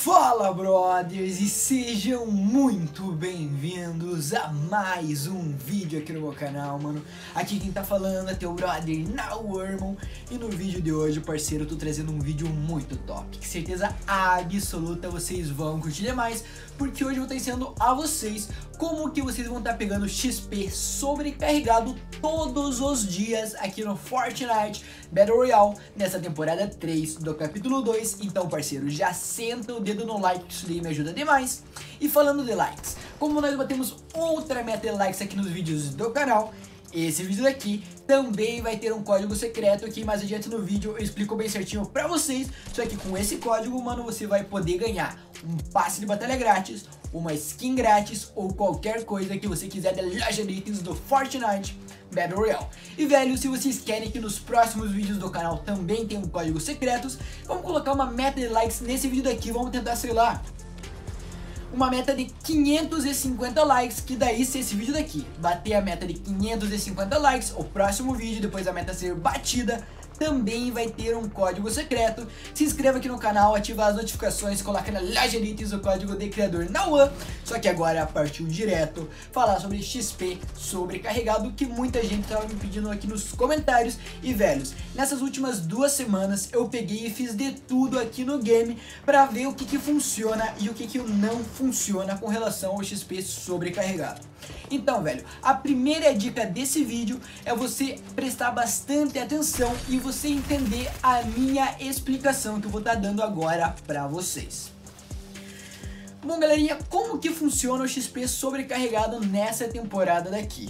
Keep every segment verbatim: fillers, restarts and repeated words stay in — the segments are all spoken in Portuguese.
Fala, brothers, e sejam muito bem-vindos a mais um vídeo aqui no meu canal, mano. Aqui quem tá falando é teu brother Nawormon. E no vídeo de hoje, parceiro, eu tô trazendo um vídeo muito top, que certeza absoluta vocês vão curtir demais, porque hoje eu vou estar ensinando a vocês como que vocês vão estar pegando X P sobrecarregado todos os dias aqui no Fortnite Battle Royale, nessa temporada três do capítulo dois. Então, parceiro, já senta o dedo no like, que isso daí me ajuda demais. E falando de likes, como nós batemos outra meta de likes aqui nos vídeos do canal, esse vídeo daqui também vai ter um código secreto que mais adiante no vídeo eu explico bem certinho pra vocês. Só que com esse código, mano, você vai poder ganhar um passe de batalha grátis, uma skin grátis ou qualquer coisa que você quiser da loja de itens do Fortnite Battle Royale. E velho, se vocês querem que nos próximos vídeos do canal também tenham códigos secretos, vamos colocar uma meta de likes nesse vídeo daqui. Vamos tentar, sei lá, uma meta de quinhentos e cinquenta likes, que daí, se esse vídeo daqui bater a meta de quinhentos e cinquenta likes, o próximo vídeo, depois da meta ser batida, também vai ter um código secreto. Se inscreva aqui no canal, ativa as notificações, coloca na loja de itens o código de criador Nawan. Só que agora partiu direto falar sobre X P sobrecarregado, que muita gente estava me pedindo aqui nos comentários. E velhos, nessas últimas duas semanas eu peguei e fiz de tudo aqui no game para ver o que que funciona e o que que não funciona com relação ao X P sobrecarregado. Então, velho, a primeira dica desse vídeo é você prestar bastante atenção e você entender a minha explicação que eu vou estar dando agora pra vocês. Bom, galerinha, como que funciona o X P sobrecarregado nessa temporada daqui?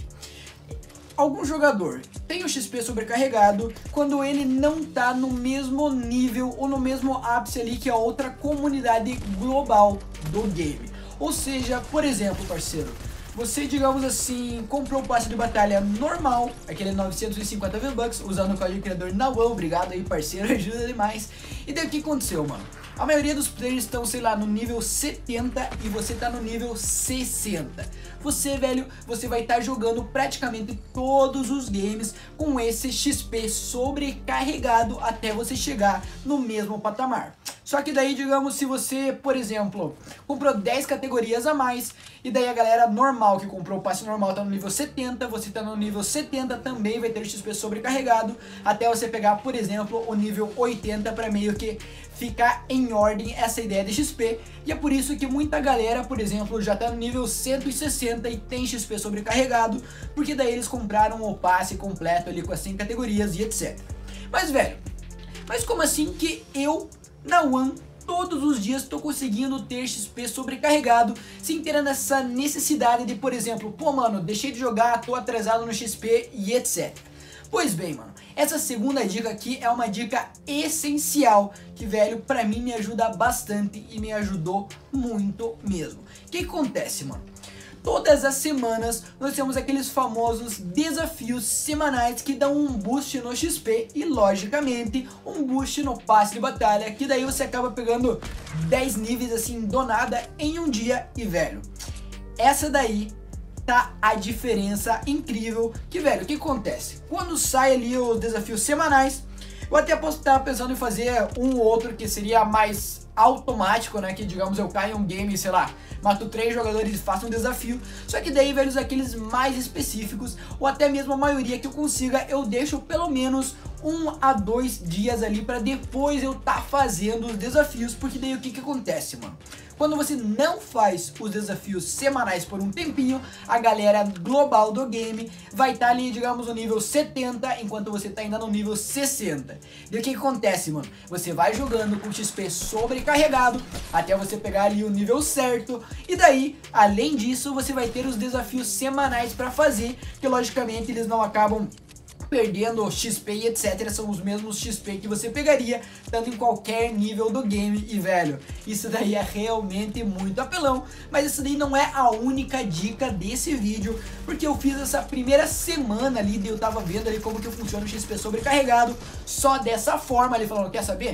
Algum jogador tem o X P sobrecarregado quando ele não tá no mesmo nível ou no mesmo ápice ali que a outra comunidade global do game. Ou seja, por exemplo, parceiro, você, digamos assim, comprou o passe de batalha normal, aquele novecentos e cinquenta V-Bucks, usando o código criador Nawan. Obrigado aí, parceiro, ajuda demais. E daí o que aconteceu, mano? A maioria dos players estão, sei lá, no nível setenta e você tá no nível sessenta. Você, velho, você vai estar jogando praticamente todos os games com esse X P sobrecarregado até você chegar no mesmo patamar. Só que daí, digamos, se você, por exemplo, comprou dez categorias a mais, e daí a galera normal que comprou o passe normal tá no nível setenta, você tá no nível setenta, também vai ter o X P sobrecarregado, até você pegar, por exemplo, o nível oitenta para meio que ficar em ordem essa ideia de X P. E é por isso que muita galera, por exemplo, já tá no nível cento e sessenta e tem X P sobrecarregado, porque daí eles compraram o passe completo ali com as cem categorias e etcétera. Mas, velho, mas como assim que eu, Nawan, todos os dias tô conseguindo ter X P sobrecarregado sem ter essa necessidade de, por exemplo, pô, mano, deixei de jogar, tô atrasado no X P e etcétera. Pois bem, mano, essa segunda dica aqui é uma dica essencial que, velho, pra mim me ajuda bastante e me ajudou muito mesmo. O que acontece, mano? Todas as semanas nós temos aqueles famosos desafios semanais que dão um boost no X P e, logicamente, um boost no passe de batalha, que daí você acaba pegando dez níveis assim do nada em um dia. E, velho, essa daí tá a diferença incrível. Que, velho, o que acontece? Quando sai ali os desafios semanais, eu até posso estar pensando em fazer um ou outro que seria mais automático, né, que digamos eu caio em um game, sei lá, mato três jogadores e faço um desafio. Só que daí, velhos, aqueles mais específicos, ou até mesmo a maioria que eu consiga, eu deixo pelo menos um a dois dias ali pra depois eu tá fazendo os desafios. Porque daí o que que acontece, mano? Quando você não faz os desafios semanais por um tempinho, a galera global do game vai estar ali, digamos, no nível setenta, enquanto você tá ainda no nível sessenta. E o que que acontece, mano? Você vai jogando com X P sobrecarregado até você pegar ali o nível certo. E daí, além disso, você vai ter os desafios semanais pra fazer, que logicamente eles não acabam perdendo X P e etcétera. São os mesmos X P que você pegaria tanto em qualquer nível do game. E, velho, isso daí é realmente muito apelão. Mas isso daí não é a única dica desse vídeo, porque eu fiz essa primeira semana ali, eu tava vendo ali como que funciona o X P sobrecarregado só dessa forma ali, falando, quer saber?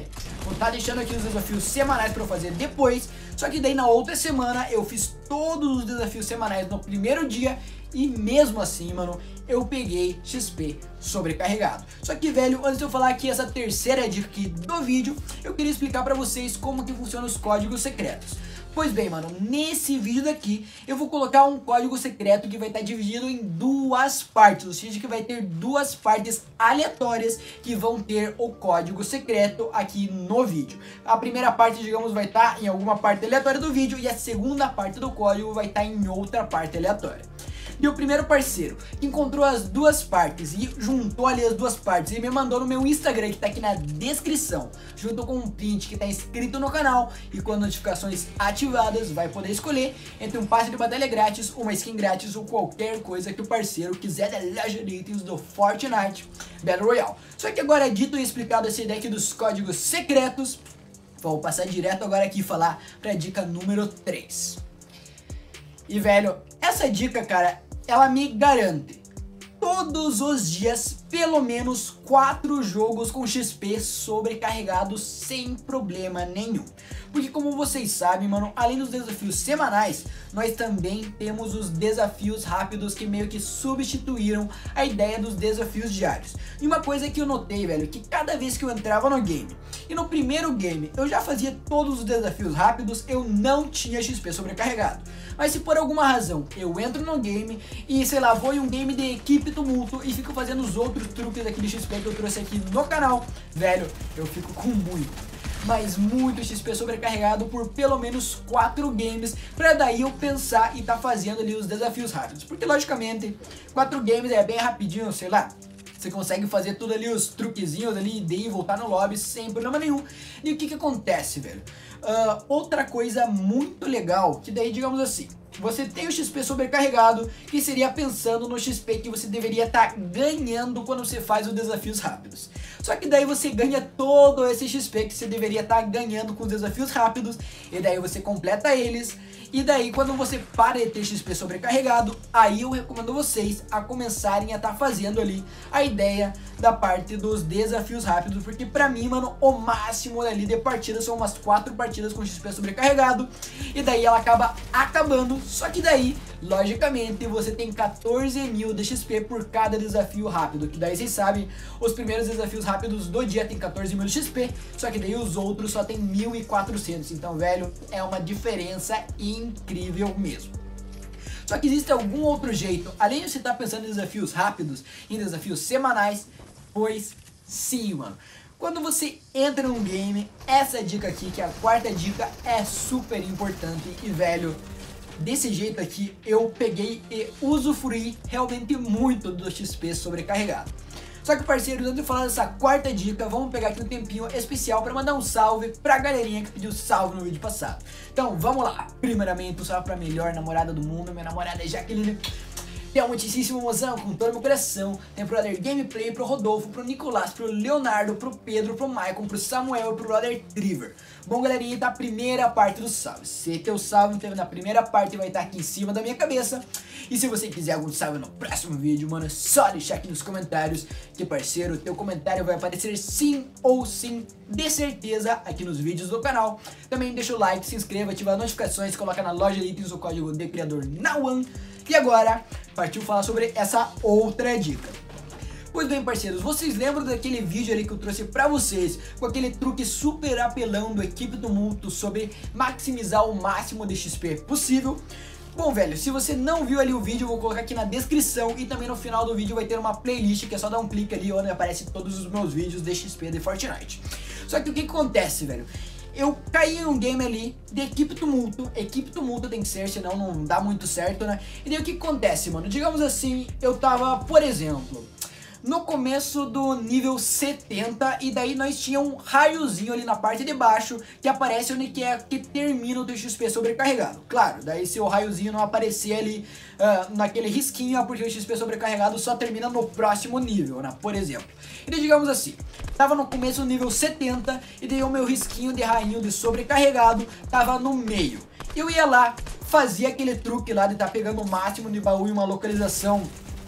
vou estar deixando aqui os desafios semanais para eu fazer depois. Só que daí na outra semana eu fiz todos os desafios semanais no primeiro dia e mesmo assim, mano, eu peguei X P sobrecarregado. Só que, velho, antes de eu falar aqui essa terceira dica aqui do vídeo, eu queria explicar pra vocês como que funcionam os códigos secretos. Pois bem, mano, nesse vídeo daqui eu vou colocar um código secreto que vai estar dividido em duas partes, ou seja, que vai ter duas partes aleatórias que vão ter o código secreto aqui no vídeo. A primeira parte, digamos, vai estar em alguma parte aleatória do vídeo e a segunda parte do código vai estar em outra parte aleatória. E o primeiro parceiro que encontrou as duas partes e juntou ali as duas partes e me mandou no meu Instagram, que tá aqui na descrição, junto com um print que tá inscrito no canal e com as notificações ativadas, vai poder escolher entre um passe de batalha grátis, uma skin grátis ou qualquer coisa que o parceiro quiser da loja de itens do Fortnite Battle Royale. Só que agora, dito e explicado essa ideia aqui dos códigos secretos, vou passar direto agora aqui e falar pra dica número três. E, velho, essa dica, cara, ela me garante todos os dias pelo menos quatro jogos com X P sobrecarregados sem problema nenhum. Porque como vocês sabem, mano, além dos desafios semanais, nós também temos os desafios rápidos que meio que substituíram a ideia dos desafios diários. E uma coisa que eu notei, velho, que cada vez que eu entrava no game, e no primeiro game eu já fazia todos os desafios rápidos, eu não tinha X P sobrecarregado. Mas se por alguma razão eu entro no game e, sei lá, vou em um game de equipe tumulto e fico fazendo os outros truques daquele X P que eu trouxe aqui no canal, velho, eu fico com muito, mas muito X P sobrecarregado por pelo menos quatro games, pra daí eu pensar e tá fazendo ali os desafios rápidos. Porque logicamente, quatro games é bem rapidinho, sei lá, você consegue fazer tudo ali, os truquezinhos ali, de voltar no lobby sem problema nenhum. E o que que acontece, velho? Uh, outra coisa muito legal, que daí, digamos assim, você tem o X P sobrecarregado, que seria pensando no X P que você deveria estar ganhando quando você faz os desafios rápidos. Só que daí você ganha todo esse X P que você deveria estar ganhando com os desafios rápidos, e daí você completa eles. E daí quando você para de ter X P sobrecarregado, aí eu recomendo vocês a começarem a estar fazendo ali a ideia da parte dos desafios rápidos, porque pra mim, mano, o máximo ali de partidas são umas quatro partidas com X P sobrecarregado, e daí ela acaba acabando. Só que daí, logicamente, você tem quatorze mil de X P por cada desafio rápido, que daí vocês sabem, os primeiros desafios rápidos do dia tem quatorze mil de X P, só que daí os outros só tem mil e quatrocentos, então, velho, é uma diferença incrível mesmo. Só que existe algum outro jeito, além de você estar pensando em desafios rápidos, em desafios semanais? Pois sim, mano. Quando você entra num game, essa dica aqui, que é a quarta dica, é super importante e, velho, desse jeito aqui eu peguei e usufruí realmente muito do X P sobrecarregado. Só que, parceiros, antes de falar dessa quarta dica, vamos pegar aqui um tempinho especial para mandar um salve pra galerinha que pediu salve no vídeo passado. Então, vamos lá. Primeiramente, um salve pra melhor namorada do mundo, minha namorada Jaqueline. Tenho muitíssimo emoção com todo o meu coração. Tem pro brother Gameplay, pro Rodolfo, pro Nicolás, pro Leonardo, pro Pedro, pro Maicon, pro Samuel e pro brother Triver. Bom, galerinha, tá a primeira parte do salve. Se teu salve teve na primeira parte, vai estar aqui em cima da minha cabeça. E se você quiser algum salve no próximo vídeo, mano, é só deixar aqui nos comentários, que, parceiro, teu comentário vai aparecer sim ou sim, de certeza, aqui nos vídeos do canal. Também deixa o like, se inscreva, ativa as notificações, coloca na loja de itens o código de criador Nauan. E agora, partiu falar sobre essa outra dica. Pois bem, parceiros, vocês lembram daquele vídeo ali que eu trouxe pra vocês, com aquele truque super apelão do Equipe Tumulto sobre maximizar o máximo de X P possível? Bom, velho, se você não viu ali o vídeo, eu vou colocar aqui na descrição e também no final do vídeo vai ter uma playlist que é só dar um clique ali onde aparece todos os meus vídeos de X P de Fortnite. Só que o que que acontece, velho? Eu caí em um game ali de Equipe Tumulto, Equipe Tumulto tem que ser, senão não dá muito certo, né? E daí o que que acontece, mano? Digamos assim, eu tava, por exemplo, no começo do nível setenta, e daí nós tínhamos um raiozinho ali na parte de baixo que aparece onde que é que termina o teu X P sobrecarregado. Claro, daí se o raiozinho não aparecer ali uh, naquele risquinho, é porque o X P sobrecarregado só termina no próximo nível, né? Por exemplo. E daí, digamos assim, tava no começo do nível setenta, e daí o meu risquinho de rainho de sobrecarregado tava no meio. Eu ia lá, fazia aquele truque lá de estar tá pegando o máximo de baú em uma localização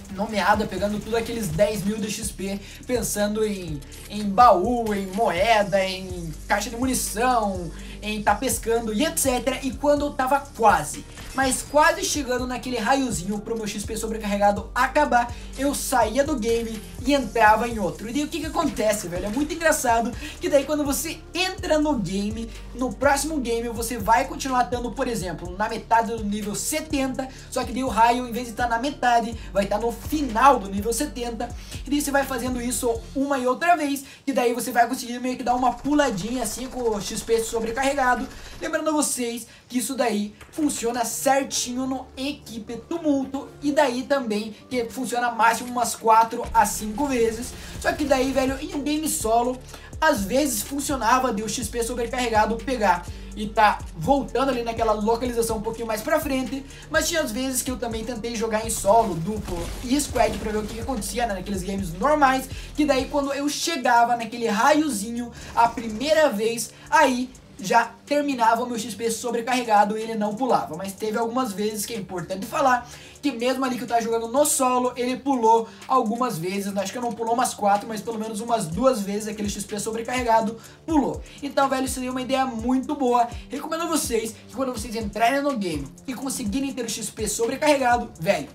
nomeada, pegando tudo aqueles dez mil de X P, pensando em, em baú, em moeda, em caixa de munição, em tá pescando e etcétera. E quando eu tava quase, mas quase chegando naquele raiozinho pro meu X P sobrecarregado acabar, eu saía do game e entrava em outro. E daí o que que acontece, velho? É muito engraçado que daí quando você entra no game, no próximo game você vai continuar estando, por exemplo, na metade do nível setenta, só que daí o raio, em vez de estar na metade, vai estar no final do nível setenta. E daí você vai fazendo isso uma e outra vez, que daí você vai conseguir meio que dar uma puladinha assim com o X P sobrecarregado. Lembrando a vocês que isso daí funciona certinho no Equipe Tumulto, e daí também que funciona máximo umas quatro a cinco vezes. Só que daí, velho, em um game solo, às vezes funcionava de o X P sobrecarregado pegar e tá voltando ali naquela localização um pouquinho mais pra frente, mas tinha as vezes que eu também tentei jogar em solo, duplo e squad pra ver o que, que acontecia, né, naqueles games normais, que daí quando eu chegava naquele raiozinho a primeira vez, aí já terminava o meu X P sobrecarregado e ele não pulava. Mas teve algumas vezes que é importante falar que mesmo ali que eu tava jogando no solo, ele pulou algumas vezes. Acho que não pulou umas quatro, mas pelo menos umas duas vezes aquele X P sobrecarregado pulou. Então, velho, isso aí é uma ideia muito boa. Recomendo a vocês que quando vocês entrarem no game e conseguirem ter o X P sobrecarregado, velho,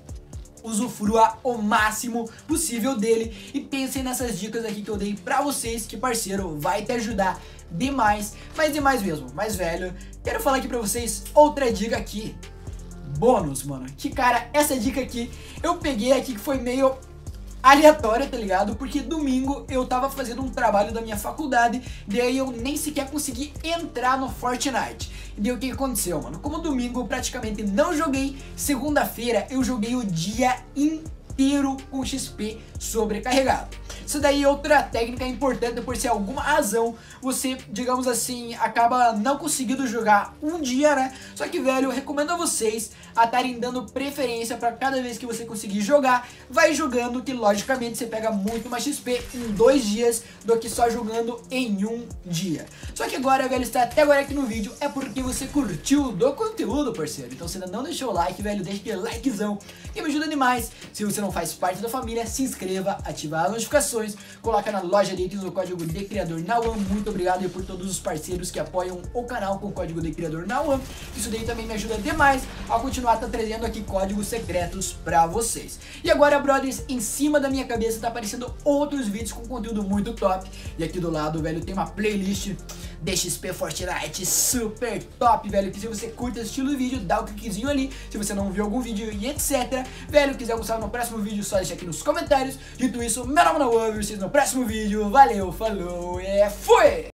usufrua o máximo possível dele e pensem nessas dicas aqui que eu dei pra vocês, que, parceiro, vai te ajudar demais, mas demais mesmo. Mas, velho, quero falar aqui pra vocês outra dica aqui, bônus, mano, que, cara, essa dica aqui eu peguei aqui que foi meio aleatória, tá ligado? Porque domingo eu tava fazendo um trabalho da minha faculdade, daí eu nem sequer consegui entrar no Fortnite. E daí o que que aconteceu, mano? Como domingo eu praticamente não joguei, segunda-feira eu joguei o dia inteiro com X P sobrecarregado. Isso daí é outra técnica importante, por se alguma razão você, digamos assim, acaba não conseguindo jogar um dia, né? Só que, velho, eu recomendo a vocês a estarem dando preferência para cada vez que você conseguir jogar, vai jogando, que logicamente você pega muito mais X P em dois dias do que só jogando em um dia. Só que agora, velho, está até agora aqui no vídeo é porque você curtiu do conteúdo, parceiro. Então, se ainda não deixou o like, velho, deixa aquele likezão, que me ajuda demais. Se você não faz parte da família, se inscreva, ativa as notificações, coloca na loja de itens o código de criador Nauan. Muito obrigado aí por todos os parceiros que apoiam o canal com o código de criador Nauan. Isso daí também me ajuda demais a continuar tá trazendo aqui códigos secretos pra vocês. E agora, brothers, em cima da minha cabeça tá aparecendo outros vídeos com conteúdo muito top. E aqui do lado, velho, tem uma playlist de X P Fortnite super top, velho, que se você curte esse estilo de vídeo, dá o cliquezinho ali. Se você não viu algum vídeo e etcétera, velho, quiser gostar no próximo vídeo, só deixa aqui nos comentários. Dito isso, meu nome é Nauan, vocês no próximo vídeo. Valeu, falou e fui!